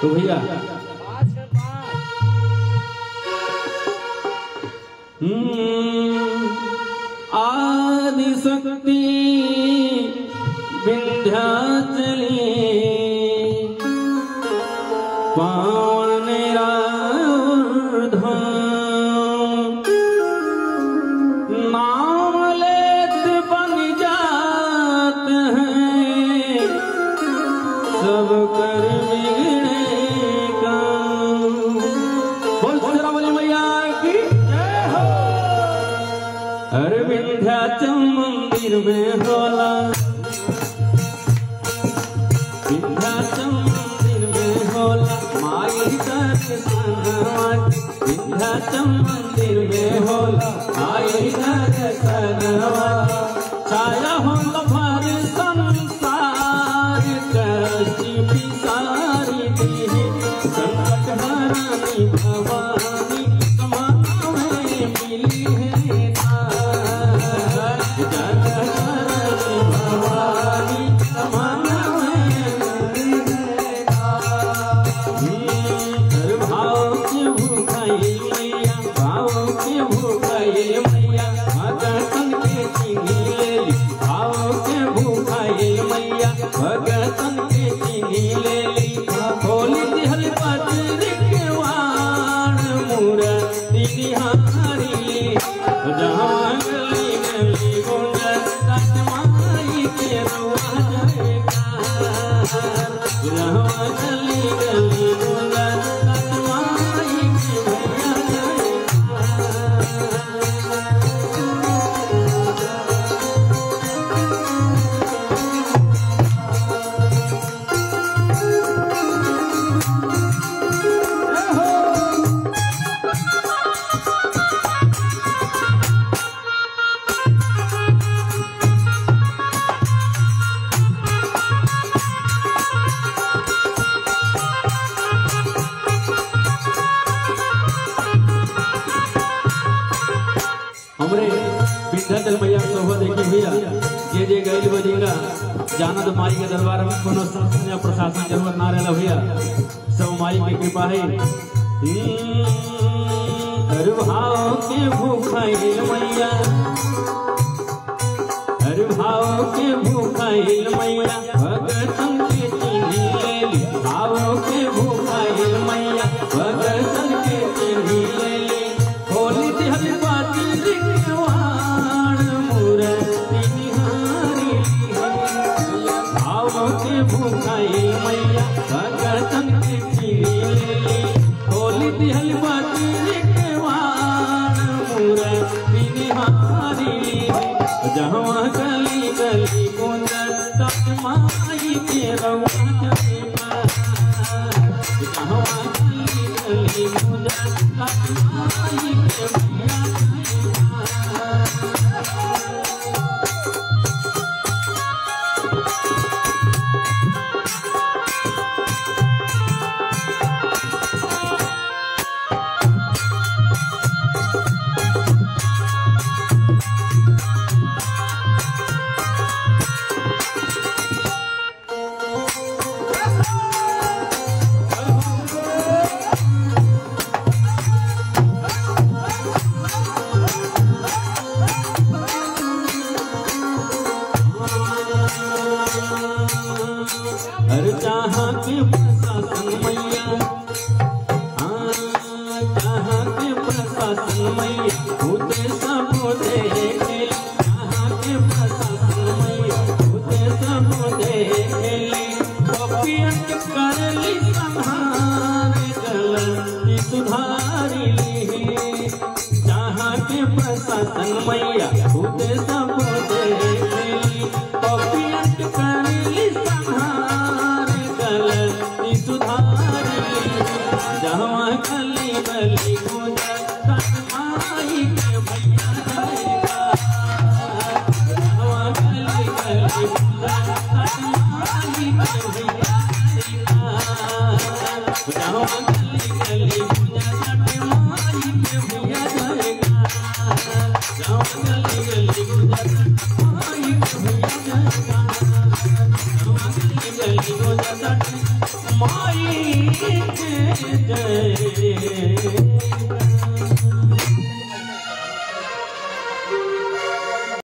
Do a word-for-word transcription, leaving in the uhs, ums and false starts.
तो भैया आदि शक्ति विंध्याचली पावन नाम लेत बन जात हैं सब कर बिगड़े का। बोल शेरावाली मैया की जय हो। हर विंध्याचल मंदिर में होला, विंध्याचल मंदिर में होला माई दर्शनवा। विंध्याचल मंदिर में होला माई दर्शनवा। छाया होला भर संसार कष्ट बिसारी देहि। संकट हरनी भवानी समाना में मिली है तार। जग हरनी भवानी समाना में मिली है तार। हर भाव के भूखाई मैया, भाव के भूखाई मैया भगतन के चिन्ही ले ली। भाव के भूखाई मैया भगतन के चिन्ही ले ली। खोली दिहल पत्र के वाण मूर्ति निहारी। जहाँ गली गली गुंजत माई के रुआ जयकार। जहाँ गली गली गुंजत माई के भैया जयकार। हमरे विंध्याचल मैया शोभा देखी भैया जे जे गैल बजेगा जानत माई के दरबार में कोनो शासन या प्रशासन जरूरत ना रहला भैया। सब माई की कृपा है। हर भाव के भूखाई मैया, हर भाव के भूखाई मैया भगतन के चिन्ही ले ली। भाव के भूखाई मैया भगतन के चिन्ही ले ली। खोली दिहल पत्र के वाण मूर्ति निहारी। भाव के भूखाई मैया भगतन के चिन्ही ले ली। खोली दिहल पत्र के वाण मूर्ति निहारी। जहाँ गली गली गुंजत माई के रुआ जयकार। जहाँ गली गली गुंजत माई के भैया जयकार। हर जहाँ के प्रशासन मैया, हाँ जहाँ के प्रशासन मैया होते सब देखे। जहाँ के प्रशासन मैया होते सब देखे। कपियन कर ली संहार गलती सुधारी ली। जहाँ के प्रशासन मैया होते सब देखे। कपियन कर ली संहार गलती सुधारी। जहाँ गली गली गुंजत माई के भैया जयकार। जहाँ गली गली गुंजत माई के भैया जयकार। जहाँ गली गली गुंजत माई के भैया जयकार। जहाँ गली गली गुंजत माई के भैया जयकार। जहाँ गली गली माई के जय